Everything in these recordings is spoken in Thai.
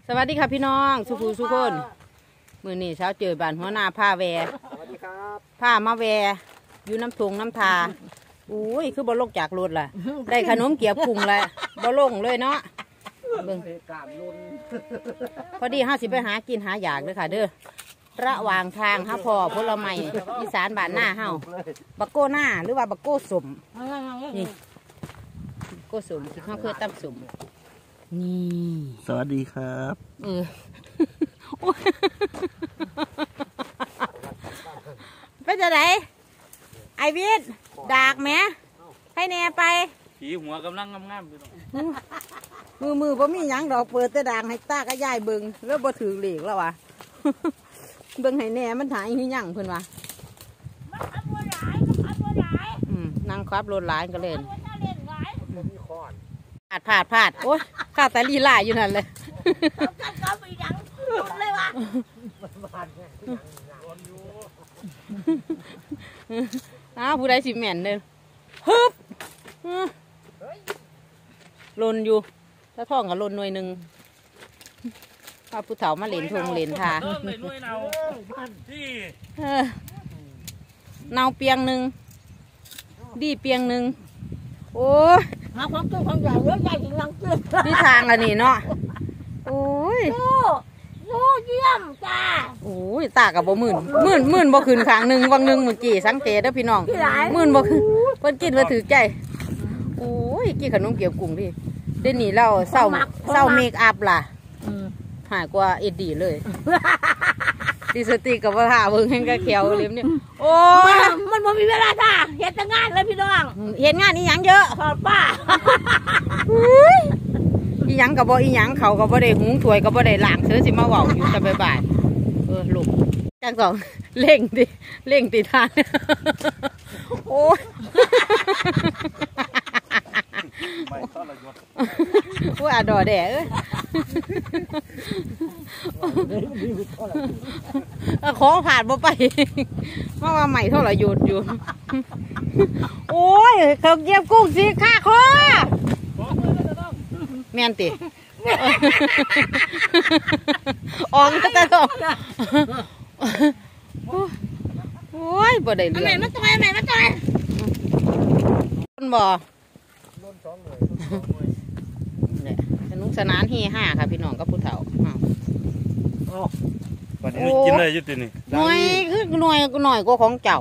สวัสดีค่ะพี่น้องสุขุสุคนมือนี่เช้าเจอบ้านหัวหน้าผ้าแวสวัสดีครับผ้ามาแวอยู่น้ำทงน้ำทาอุ้ยคือบอลงจากรถล่ะได้ขนมเกี๊ยวกุ้งเลยบอลงเลยเนาะเบิ่งพอดี50ไปหากินหาอยากเลยค่ะเด้อระหว่างทางฮะพอผลไม้อีสานบ้านหน้าเฮาบักโก้หน้าหรือว่าบักโก้สมนี่โก้สมที่เขาเคยตั้มสมนี่สวัสดีครับเป็นจะไหนไอวิทย์ดากแม่ให้แน่ไปผีหัวกำลังงามๆมือบ่มีหยังดอกเปิดแต่ด่างให้ตากระยายเบิ่งแล้วบ่ถือเหล็กแล้ววะเบิ่งให้แน่มันถ่ายหิยังเพิ่นวะนั่งครับรถหลายก็เล่นผาดโอ้ยข้าแต่ลีลาอยู่นั่นเลยผู้ใดสิแม่นเด้อฮึบลนอยู่ถ้าท้องกับลนหน่วยหนึ่งข้าผู้เฒ่ามาเล่นทงเล่นทาเนาเปียงหนึ่งดีเปียงหนึ่งโอ้ยหาความตู้ความใหญ่เยอะใหญ่จริงจังเกินนี่ทางละนี่เนาะโอ้ยลูเยี่ยมจ้าโอ้ยตากับบ่มื่นบ่ขึ้นข้างหนึ่งวังหนึ่งเมื่อกี้สังเกตเด้อพี่น้องมื่นบ่ขึ้นเพิ่นกินมาถือใจโอ้ยกินขนมเกี๊ยวกุ้งดิเดี๋ยวนี้เราเศร้าเมคอัพล่ะหายกว่าเอ็ดดีเลยดิสติกับว่าหาเบิ่งให้กระเขียวเลี้ยมเนี่ยโอ้ยมันบ่มีเวลาจ้าเฮ็ดงานเลยพี่น้องเฮ็ดงานอีหยังเยอะทอดป้าอีหยังกับบ่อีหยังเขากับบ่ได้หุงถ้วยกับบ่ได้ล้างเสื้อสิมาเว้าอยู่แต่บ่ายลูกจังสองเร่งติทานโอ้ยว่าดอแด่ของผ่านบ่ไปมาว่าใหม่เท่าไหร่หยุดอยู่โอ้ยเขาเก็บกุ้งสิค่าคอแม่นติออกตะดอกโอ้ยบ่ได้เรื่องมาต่อยคนบ่เนี่ยสนุกสนานเฮฮาค่ะพี่น้องกับผู้เฒ่าวันนี้กินได้ยุตินี่หน่อยคือหน่อยกว่าของเจ้า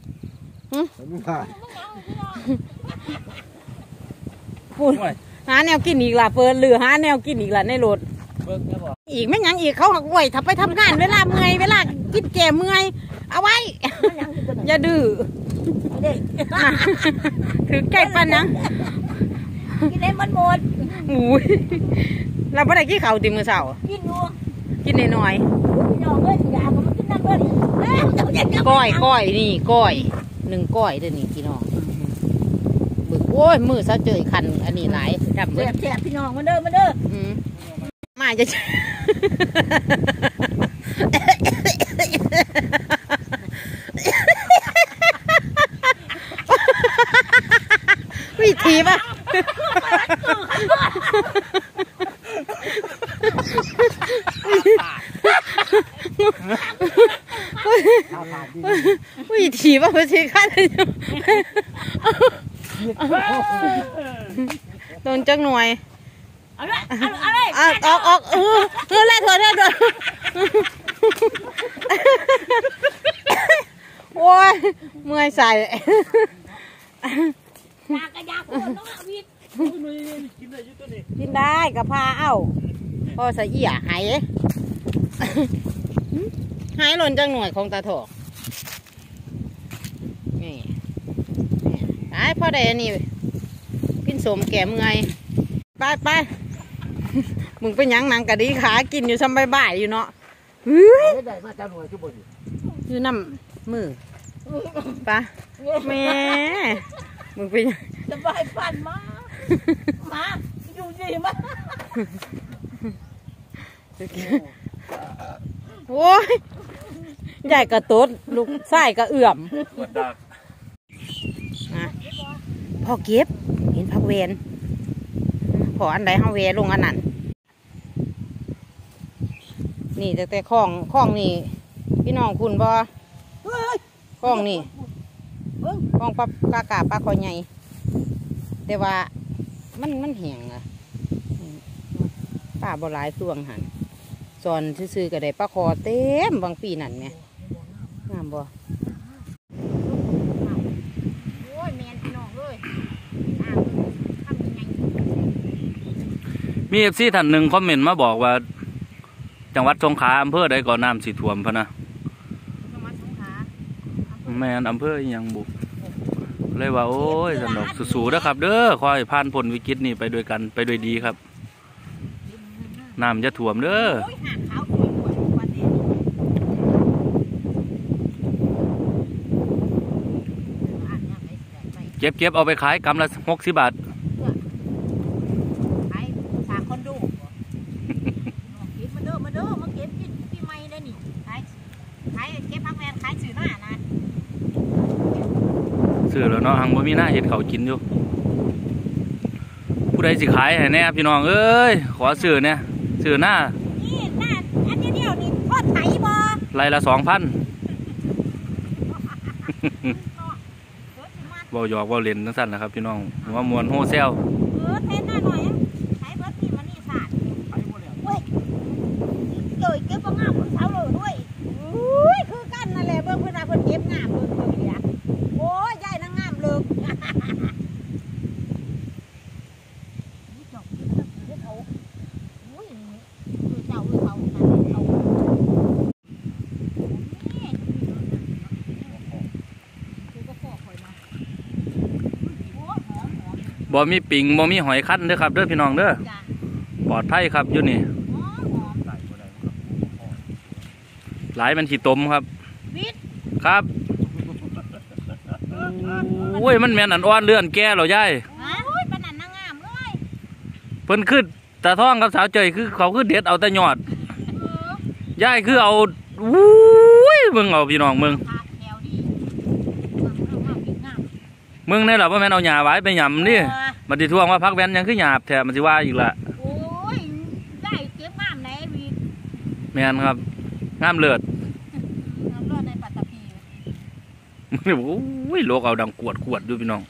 พูดหาแนวกินอีกล่ะเปิดเรือหาแนวกินอีกล่ะในรถอีกไม่ยังอีกเขาหักไว้ถ้าไปทำงานเวลาเมื่อยเวลากินแก่เมื่อยเอาไว้อย่าดื้อถือใกล้ปันนะกินได้มันหมดอุ้ยเราไม่ได้กินข้าวติมือเสากินน้อยก้อยนี่ก้อย1 ก้อยเดี๋ยวนี้พี่น้องบึกโอ้ยมือซะเจอคันอันนี้หลายดำเลยแฉะพี่น้องมาเด้อมาจะวิธีป่ะวิธีป่ะวิธีขั้นโดนจังหน่วยอะไรออกไล่เถอะโอ้ยเมื่อยใส่กินได้กับพาเอ้าพอใส่เอี่ยหายหล่นจังหน่วยของตาถอกนี่หายพอได้นี่กินสมแก่เมื่อยไปมึงเป็นยังหนังกะดีขากินอยู่ซ้ำบ่ายอยู่เนาะอยู่น้ำมือปะแม่มึงเป็นสบายปั่นมาอยู่ดีมากโอ้ยใหญ่กระตุ้นลูกไส้กระเอื่อมพอเก็บเห็นพักเวนพออันใดเฮาเวลงอันนั้นนี่แต่คลองนี่พี่น้องคุณบ่เฮ้ยคลองนี่เบิ่งคลองปลากาปลาคอใหญ่แต่ว่ามันแห้งอะปลาบ่หลายส่วงหันสอนซื่อๆก็ได้ปลาคอเต็มบางปีนั่นไหมงามบ่โอ้ยแมนพี่น้องเลยทำยังไงมีFCท่านหนึ่งคอมเมนต์มาบอกว่า จังหวัดสงขลาอำเภอใดก่อน้ำสิท่วมพะนะจังหวัดสงขลาแม่นอำเภออิหยังบุเลยว่าโอ้ยสนุกสู้ๆนะครับ เด้อคอยผ่านพ้นวิกฤตนี้ไปด้วยกันไปด้วยดีครับน้ำจะท่วมเด้อโอ้ยหาดขาวสวยๆวันนี้เก็บเอาไปขายกำละ60 บาทขายสาคอนโดเก็บมาเด้อมาเก็บกินปีใหม่ได้นี่ขายเก็บพักแวนขายสื่อหน้านะซื้อแล้วเนาะหังบ่มีหน้าเห็ดเขากินอยู่ผู้ใดสิขายให้แน่พี่น้องเอ้ยขอซื้อเนี่ยซื้อหน้านี่หน้าอันเดียวนี่ทอดไถบ่ไรละ2,000เว้าหยอกเว้าเล่นจังซั่นนะครับพี่น้องหัวมวนโฮเซลเทนหน้าหน่อยใช้เบิร์ดนี่มันนี่สาดเว้ยเลยเก็บบ่งามเช้าเลยด้วยอุ้ยคือกันนั่นแหละเบิ่งเพิ่นว่าเพิ่นเก็บงามเบิ่งเนี่ยโอ้ยยายนางงามเลิกบ่มีปิงบ่มีหอยคั้นเด้อครับเด้อพี่น้องเด้อปลอดภัยครับอยู่นี่หลายมันขี้ตมครับครับโอ้ยมันแม่นอันอ่อนเลื่อนแก่เหรอยายเพิ่นขึ้นตาท่องกับสาวเจยคือเขาคือเด็ดเอาแต่ยอดยายคือเอาอุ้ยมึงเอาพี่น้องมึงนี่แหละว่าแม่นเอาหญ้าไว้ไปหย่ำนี่มันสิท่วงว่าพักแว่นยังคือหยาบแถมมันสิว่าอีกละโอ้ยได้เก็บงามไหนวีแม่นครับงามเลิศน้ำร้อนในปัตตภีโอ้ยโลกเอาดังกวดดูพี่น้อง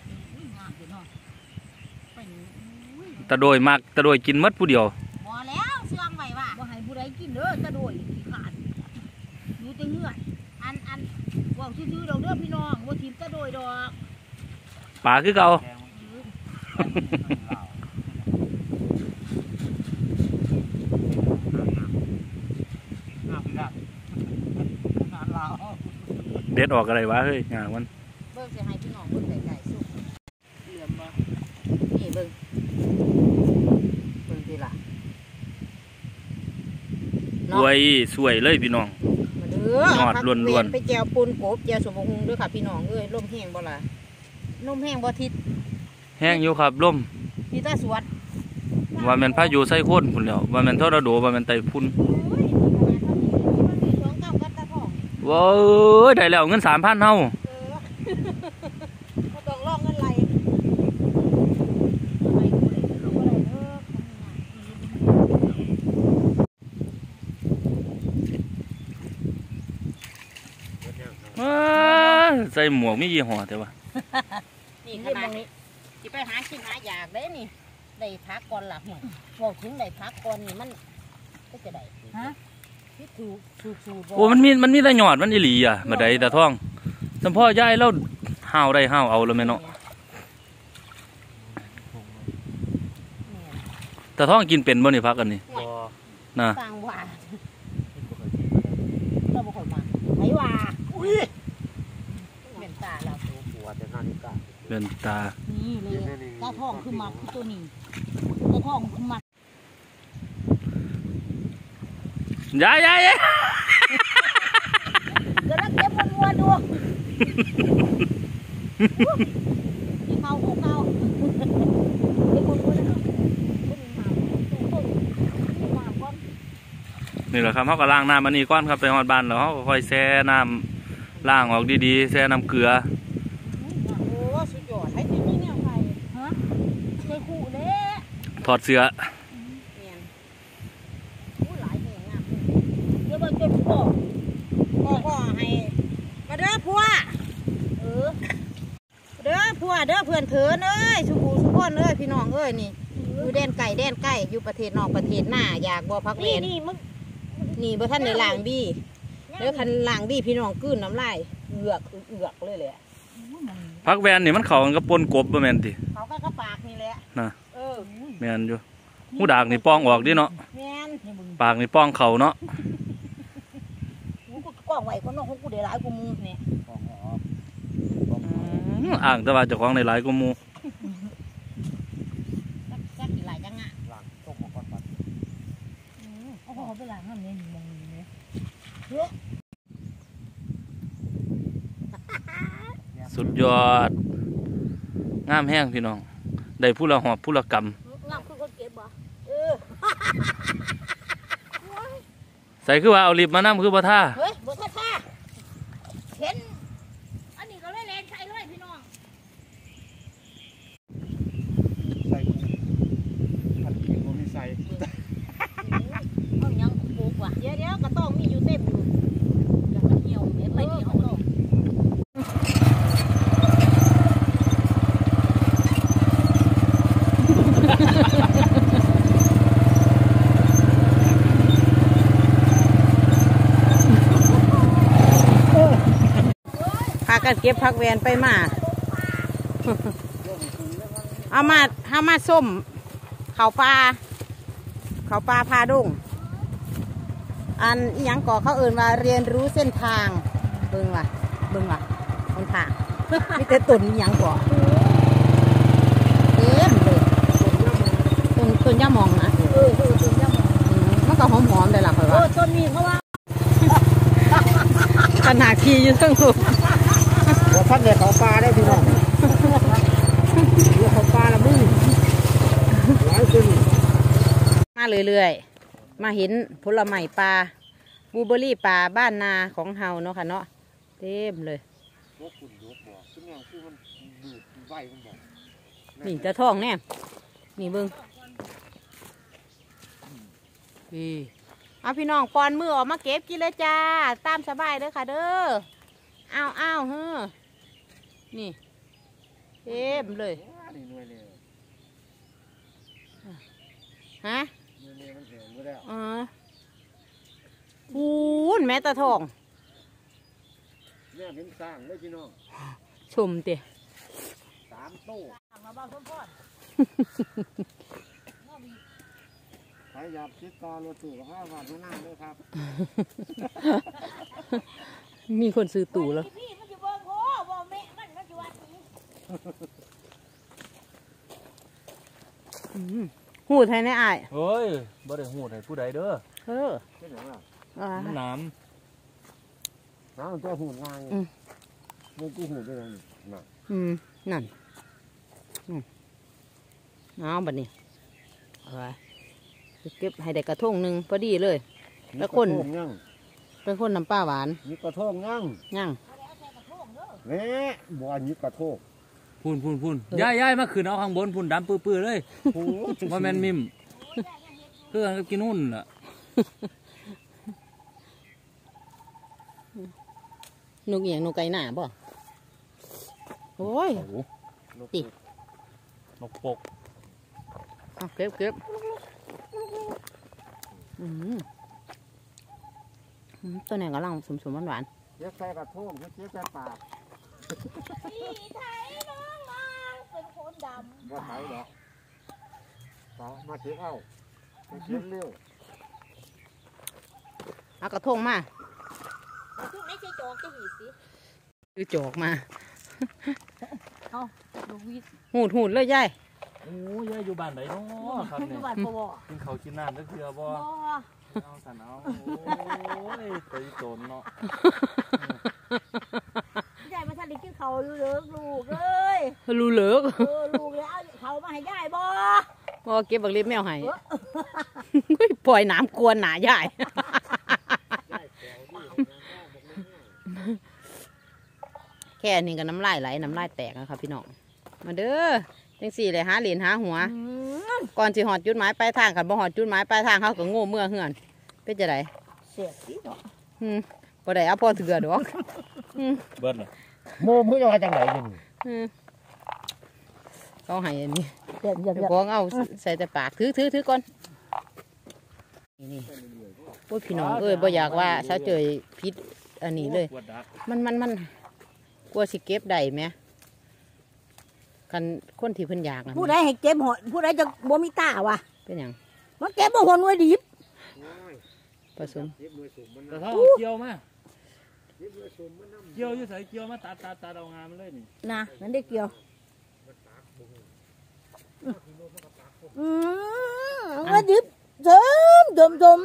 ตะโดยมากตะโดยกินมัดผู้เดียวบ่แล้วเชื่องไว้ว่าบ่ให้ผู้ใดกินเด้อตะโดยขาดอยู่แต่เหือดอันว่าซื่อๆดอกเด้อพี่น้องบ่ทิ่มตะโดยดอกป่าคือเก่าเด็ดออกอะไรวะเฮ้ยงานมันเบิ่งสิให้พี่น้องเบิ่งไก่สุกเหลือมบ่นี่เบิ่งสิล่ะสวยเลยพี่น้องยอดล้วนไปแจวปูนกบแจวสมบูรณ์ด้วยค่ะพี่น้องเอ้ยลมแห้งบ่ล่ะลมแห้งบ่ทิศแห้งอยู่ครับลมพี่ตาสวดว่ามันพายุไส้ข้นพุ่นแล้วว่ามันทอร์นาโดว่ามันไต้ฝุ่นว้าวได้แล้วเงิน3,000เฮาต้องลอกเงินไหลใส่หมวกมียี่ห้อแต่ว่านี่ขนาดนี้ที่ไปหากินหาอยากได้นี่ได้พักก่อนหลักหน่อยบอกถึงได้พักก่อนนี่มันก็จะได้ฮะที่ถูกโอ้มันมีแต่หยอดมันอีหลีอ่ะมาได้แต่ท่องสัมพ่อย่ายแล้วห่าวได้ห่าวเอาแล้วแม่เนาะแต่ท่องกินเป็นบ่นี่พักกันนี่นะฟังว่าเราบอกคนมาไหนว่าอุ้ยเป็นตาเราหัวแต่นาฬิกาเป็นตานี่เลยตาท่องคือมักคือตัวนี้ตาท่องคือมักยายกำลังเก็บมัวดูเมาเมานี่แหละครับเขาก็ล้างน้ำมันนี่ก้อนครับไปหอดบ้านแล้วเขาก็ค่อยแช่น้ำล้างออกดีๆแช่น้ำเกลือโอ้สุดยอดให้ที่นี่เนี่ยใครฮะเคยขู่เด้ถอดเสื้อบิ่งจนพ่อพ่อให้มาเด้อพัวเออเด้อพัวเด้อเพื่อนเถินเอ้ยสุกูสุกคนเอ้ยพี่น้องเอ้ยนี่อยู่แดนไก่อยู่ประเทศนอกประเทศหน้าอยากบ่พักเวนี่รนี่มึงนี่บ่ท่านในล่างบี้เด้อคันล่างบี้พี่น้องกื้นน้ำลายเอือกเลยแหละพักแวนนี่มันเข้ากันกับปนกบบ่แม่นติเขาก็กระปากนี่แหละนะเออแม่นอยู่หูดากนี่ป้องออกดิเนาะแม่นนี่มึงปากนี่ป้องเข้าเนาะกูกล้องไว้คนน้องของกูได้หลายกูมึงเนี่ยอ่างแต่ว่าเจ้าของในหลายกว่าหมู่จักกี่หลายจังอ่ะโอ้โหไปหลังนั่นนี่มึงเนี่ยสุดยอดงามแห้งพี่น้องได้ผู้ละหอบผู้ละกำงับคือคนเก็บบ่เออใส่คือว่าเอาลิฟต์มานํคือบ่ท่าเฮ้ยบ่ท่าเห็นอันนี้ก็เลยแลนใส่เลยพี่น้องใส่ผัดกินบ่มีใส่เอายังปลูกว่ะเดี๋ยวก็ต้องมีอยู่เต็มอยู่แล้วมันเหี่ยวเม็ดไปเหี่ยวเลยพากันเก็บพักแวนไปมา เอามาส้มเขาปลาพาดุงอันอีหยังก่อเขาเอิ่นว่าเรียนรู้เส้นทางเบิ่งว่ะคนทางมีแต่ต้นอีหยังก่อเต็มเลยต้นย่ามองนะต้นยังมันก็หอมๆเลยล่ะค่อยว่าต้นนี้เพราะว่าขนาดขี่อยู่ทั้งลูกบ่ทันได้เขาปลาได้พี่น้องเดี๋ยวเขาปลาละมึงหลายตัวนี่มาเรื่อยๆมาเห็นผลไม้ปลาบลูเบอร์รี่ปลาบ้านนาของเฮาเนาะค่ะเนาะเต็มเลยยกคุณยกบ่ซึ่งอย่างคือมันดูดไว้มันบ่นี่จะท้องแน่นี่เบิ้งเอาพี่น้องปอนมือออกมาเก็บกินเลยจ้าตามสบายเด้อค่ะเด้ออ้าวเฮ้อนี่เต็มเลยนี่หน่วยเลยฮะหน่วยเลยมันแห้งหมดแล้วพูนแม่ตาทองเนี่ยเห็นสร้างเลยพี่น้องชมเตะ 3ตู้มาบ้านพ่อใครอยากติดต่อรถตู้ก็5บาทหน้าเลยครับมีคนซื้อตู่แล้วพี่มันจะบอกโอ้บอกแม่มันจะว่านี้หูไทยในอ้ายเฮ้ยบ่ได้ฮู้ให้ผู้ใดเด้อเออเฮ็ดหยังล่ะมันน้น้ำตัวหูง่ายมันกูหูได้ยังน่ะนั่นเอาบัดนี้เอาไว้เก็บให้ได้กระทงหนึ่งพอดีเลย แล้วคนมีกระทงยังเป็นคนน้ำปลาหวานมีกระทงยังย่างแหน่บ่อันนี้กระทงำพูนย้ายมาขึ้นเอาข้างบนพูนดำปื้อๆเลยโอ้โหว่าแม่นมิมคือกันกับกินหุ่นล่ะนกเอียงนกไก่หน้าบ่โอ้ย ตินกปกเอาเก็บตัวไหนกำลังสมหวานเจ๊ใส่กระทงเจ๊ใส่ปากพี่ไทยน้องนางเป็นคนดำบ่ไถหรอกต่อมาเจ๊เอาเจ๊เร็วๆเอากระทงมาทุกไอ้เจ๊จอกจะหีสิคือจอกมาเอาดูวิทหูดเลยยายโอ้ยายอยู่บ้านไหนเนาะครับปัจเนี่จุยบันบ่บ่กินข้าวกินน้ำได้เทื่อบ่บ่เอาสันเอาโอ้ยไปโจรเนาะยายมาทันได้กินเขาอยู่เด้อลูกเอ้ยรู้เลิกลูกแล้วเขามาให้ยายบ่พอเก็บบักเล็บแมวให้ ปล่อยน้ำกวนหนายาย แค่นี้ก็น้ำลายไหลน้ำลายแตกนะครับพี่น้องมาเด้อจังสี่เลยหาเหรียญหาหัว ก่อนสิหอดจุดหมายปลายทางกันบ่หอดจุดหมายปลายทางเขาก็โง่เมื่อเฮือนเป็นจะไดเสียสิเนาะบ่ได้เอาพอเถื่อดอกเบิดเลยโมมือจะมาจากไหนอยู่นี่เขาให้อันนี้เดี๋ยวเดี๋ยวของเอาใส่แต่ปากถือก่อนนี่พวกพี่น้องบ่อยากว่าเช้าเจอพิษอันนี้เลยปวดดักมันกลัวสิเก็บได้ไหมกันคนที่เพิ่นอยากนะผู้ใดให้เก็บหอยผู้ใดจะบ่มีตาวะเป็นหยังมันเก็บบ่หอนไว้ดิบผสมแต่ถ้าเกี่ยวมาเกี่ยวอยู่ใส่เกี่ยวมาตัดเอางานมันเลยนี่นะนั่นได้เกี่ยวไว้ดิบเติม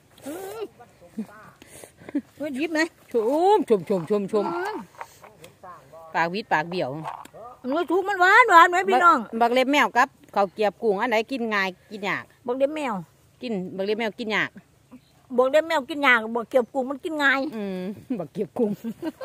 ไว้ดิบไหมชมปากวิดปากเบี่ยวมันถูกมันหวานไหมพี่น้องบักเล็บแมวกับข้าวเกรียบกุ้งอันไหนกินง่ายกินยากบอกเด็กแมวบักเล็บแมวกินยากบอกเด็กแมวกินยากบอกเกี่ยวกุ้งมันกินง่ายบักเกรียบกุ้ง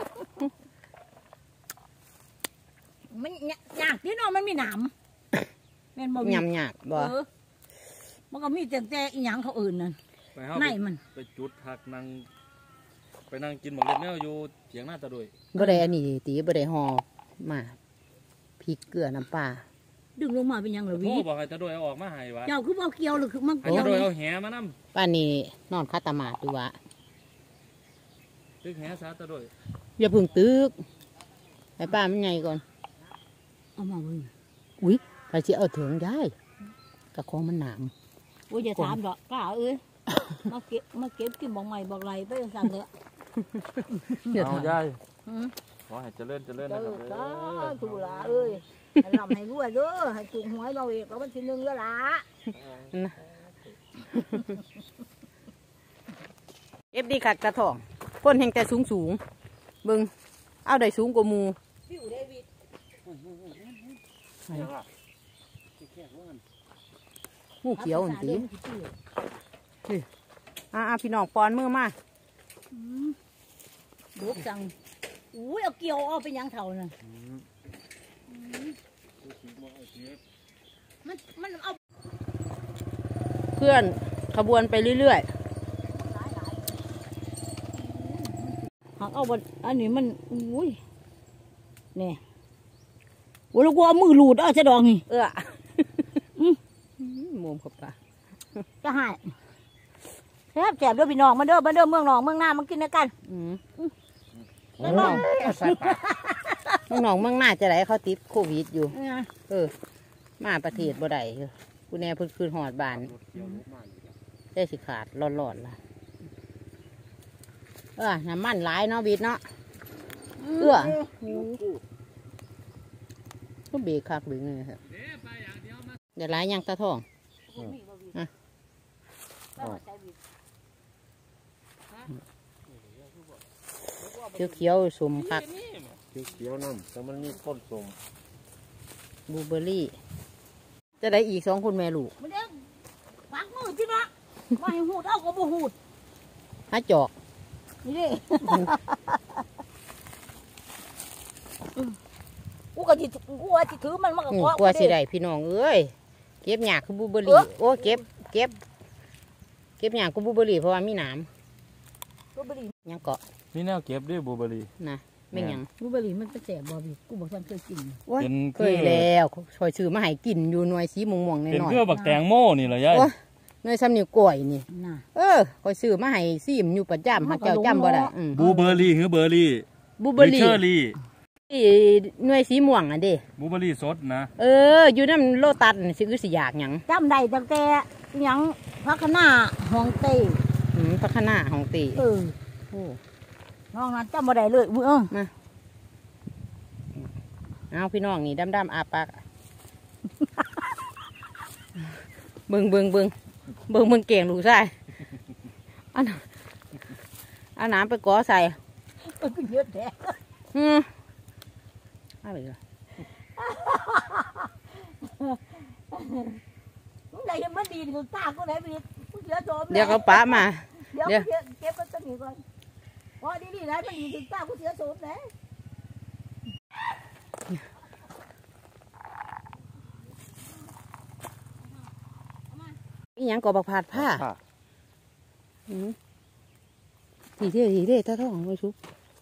มันยากที่น้องมันมีหนามแม่นบ่มียำยากบ่มันก็มีแต่อีหยังเขาอื่นนั่นไปเฮาในมันไปจุดหักนั่งไปนั่งกินหมกเล็บแมวอยู่เถียงหน้าตะดุยบ่ได้อันนี้ตีบ่ได้ห่อมาพริกเกลือน้ำปลาดึงลงมาเป็นหยังเหรอโทวีรบอกให้ตะดุยเอาออกมาให้วะเจ้าคือบ่เกี่ยวหรือคือมันให้เกี่ยวตะดุยนี่เอาแหมานำป้านนี้นอนคาตามาดดูวะตึกแหซะตะดุยอย่าเพึ่งตึกให้ป้ามันใหญ่ก่อนเอามาเบิ่งอุ้ยไปสิเอาถึงได้กระของมันหนามโอ้ยอย่าถามดอกกล้าเอ้ยมาเก็บกินบอกใหม่บอกไรไปจังซั่นเด้อเอายายหือขอให้เจริญเจ้านะครับสาธุล่ะเอ้ยให้ร่ำให้รวยเด้อให้ถูกหวยเราอีกแล้ววันที่1แล้วล่ะเอฟดีขัดกระถองก้นแห่งแต่สูงเบิ่งเอาได้สูงกว่าหมูงูเขียวอันตีพี่น้องปอนมือมาบุกจังอุ้ยเอาเกี่ยวเอาไปยังเท่าน่ะมันเอาเพื่อนขบวนไปเรื่อยหักเอาบนอันนี้มันอุ้ยเนี่ยโอ้แล้วกูเอามือหลุดเอาจะดองนี่มุมเข้าไปจะหายแซ่บเด้อพี่น้องมาเด้อเมืองหนองเมืองหน้ามากินด้วยกันน้องน้องเมืองหน้าจะไหนเขาติดโควิดอยู่ มาประเทศบ่ได้กูแน่เพิ่นคืนหอดบานได้สิขาดร้อนๆล่ะน้ำมันหลายเนาะบิดเนาะก็เบรกคักเบรกนี่ครับเดี๋ยวหลายยังตาทองเขียวๆสมคักเขียวน้ำแต่มันมีต้นสมบลูเบอร์รี่ จะได้อีก2คนแม่ลูกมาเด้อปักมือพี่เนาะมาให้หูดเอาก็บ่หูดหาจอกนี่ดิกูว่าสิถือมันก็กลัวสิได้พี่น้องเอ้ยเก็บหยากคือบลูเบอร์รี่โอ้เก็บหยากคือบลูเบอร์รี่เพราะว่ามีหนามบลูเบอร์รี่ยังเกาะมีแนวเก็บด้วยบลูเบอร์รี่นะไม่หยังบลูเบอร์รี่มันเป็นแสบบ่พี่กูบอกฉันเคยกินโอ้ยเป็นเคยแล้วคอยซื้อมาให้กินอยู่หน่วยสีม่วงๆหเป็นน่อยเครือบักแตงโมนี่เหรอยายๆโอ้ยหน่วยซ้ำนิ้วก้อยนี่น่ะคอยซื้อมาให้ซีมอยู่ประจำหาเจ้าจำบ่ได้บลูเบอร์รี่หรือเบอร์รี่บลูเบอร์หรี่เชอร์รี่หน่วยสีม่วงอ่ะเด้บลูเบอร์รี่สดนะอยู่น้ำโลตัสนี่สิอยากหยังจำได้ตั้งแต่หยังพักหน้าห้องเต้พัฒนาของตีโอ้น้องนั้นจำบ่ได้เลยเอาพี่น้องนี่ดำๆอาปากเบิ่งเก่งลูกชายเอาน้ำไปก่อใส่เยอะแท้อะไรล่ะได้ยังมันดีกูตากูไหนพี่กูเสียโจมเดี๋ยวเขาป้ามาเดี๋ยวเก็บมันต้นนี้ก่อนพอดีๆนะมันดีถึงตากูเสียโจมไหนอีหยังก็บักผาดผ้าทีเด้ตาท้องไว้ชุบ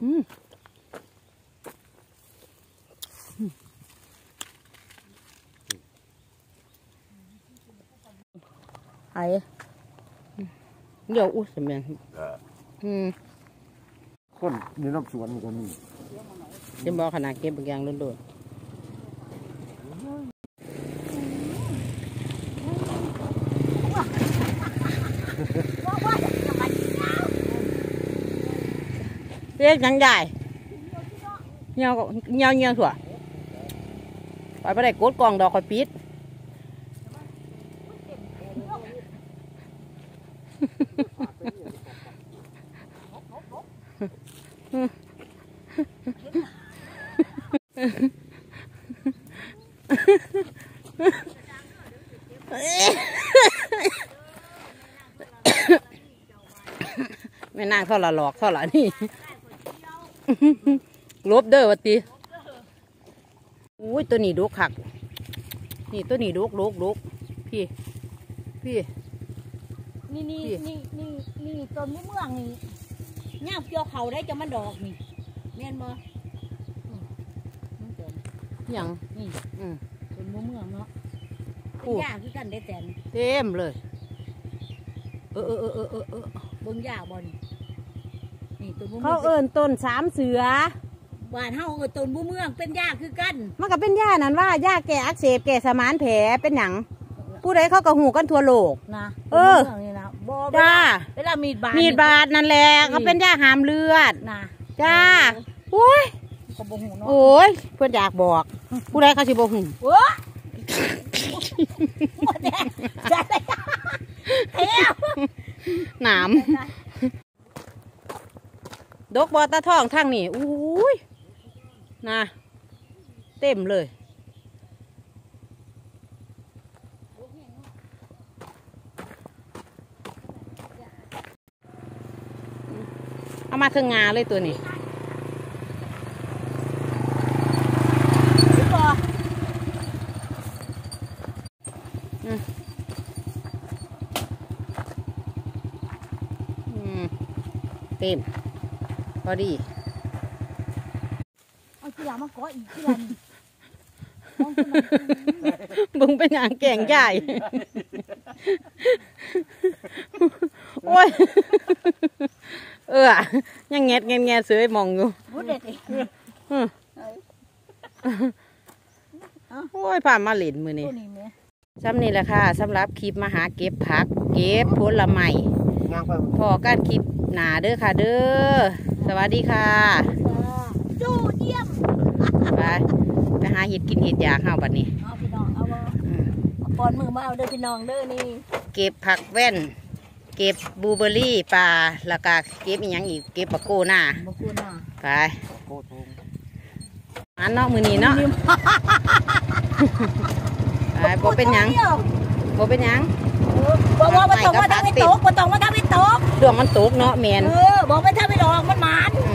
ไอ้เดี๋ยวอุ้ยสำเนียงคนในน้ำสวนมันก็มีจะบอกขนาดเก็บบางอย่างโดนเรียกยังใหญ่เงี้ยวถั่วไปได้กดกล่องดอกคอยปิดไม่น่าเข้าละหลอกเข้าละนี่ลบเด้อวะตีอุ้ยตัวนี้ดุขักนี่ตัวนี้ดุพี่นี่ต้นมะม่วงนี่ย่าเกี่ยวเขาได้จะมันดอกนี่แม่นบ่อย่างนี่ต้นมะม่วงเนาะยาคือกันได้แต่เต็มเลยเบิ่งยาบ่นี่ต้นมะม่วงเขาต้น3 เสือบ้านเฮาต้นมะม่วงเป็นยาคือกันมันก็เป็นยานั่นว่ายาแก้อักเสบแก้สมานแผลเป็นหยังผู้ใดเขาก็หูกันทั่วโลกนะจ้าเวลามีดบาดนั่นแหละเขาเป็นยาหามเลือดนะจ้าโอ้ยเพื่อนอยากบอกผู้ใดเขาสิบอกหูหนามดกบอตาทองทางนี่อุ้ยนะเต็มเลยเอามาถึงงาเลยตัวนี้เต็มพอดีเอากีฬามาก้อยอีกกีฬาบึงเป็นอย่างแก่งใหญ่โอ้ยยังแงะเสือมองอยู่โอ้ยผ่านมาเล่นมือนี่ซ้ำนี่แหละค่ะสำหรับคลิปมาหาเก็บผักเก็บผลไม้พอการคลิปหนาเด้อค่ะเด้อสวัสดีค่ะจูเยี่ยมไปหาเห็ดกินเห็ดยาเข้าบัดนี้เอาพี่น้องเอาปอนมือมาเอาเด้อพี่น้องเด้อนี่เก็บผักแว่นเก็บบลูเบอร์รี่ปลาแล้วก็เก็บอีกอย่างอีกเก็บปลาโก้หน้าไปอันเนาะมือนี้เนาะไปบ่เป็นหยังบ่เป็นหยังบอกว่าต้องมาทำให้ตกบอกต้องมาทำให้ตกดวงมันตกเนาะแมนบอกไม่ทำให้ดอกมันหมาน